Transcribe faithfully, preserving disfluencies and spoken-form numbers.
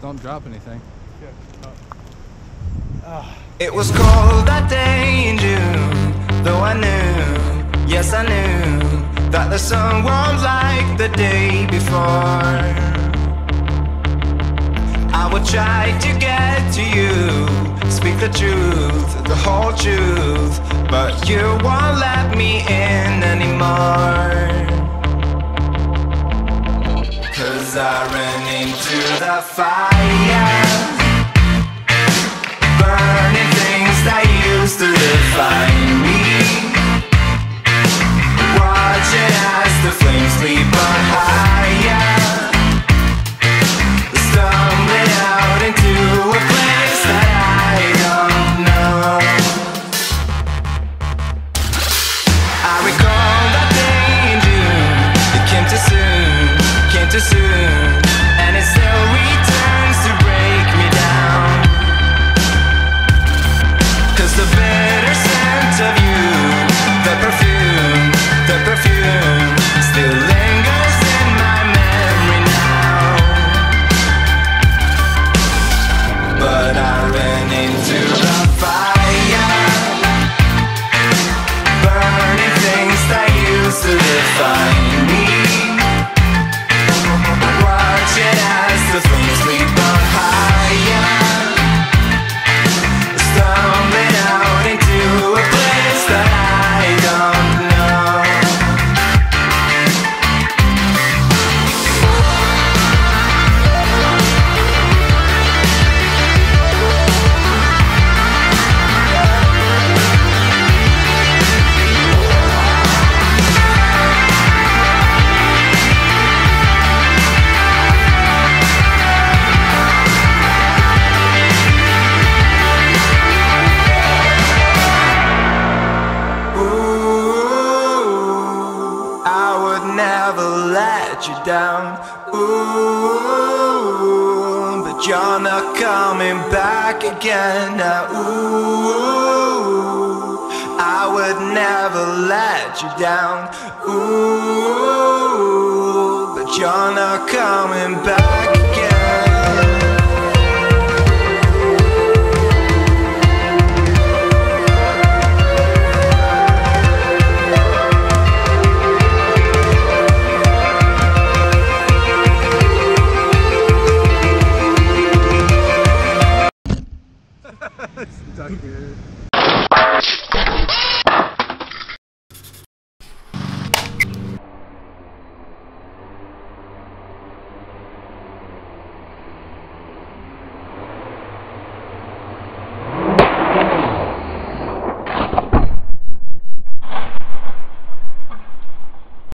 Don't drop anything. It was cold that day in June, though I knew, yes I knew, that the sun won't like the day before. I would try to get to you, speak the truth, the whole truth, but you won't let me in anymore. Cause I ran into the fire, burning things that used to define me, watching as the flames leap on higher, stumbling out into a place that I don't know. I recall that day in June, it came too soon, came too soon, and it still returns to break me down. Cause the bitter scent of you, the perfume, the perfume, still lingers in my memory now. But I ran into the fire, burning things that used to define me, watching as the flames leap on higher, stumbling out into a place that I don't know. You down, ooh, but you're not coming back again now, ooh, I would never let you down, ooh, but you're not coming back.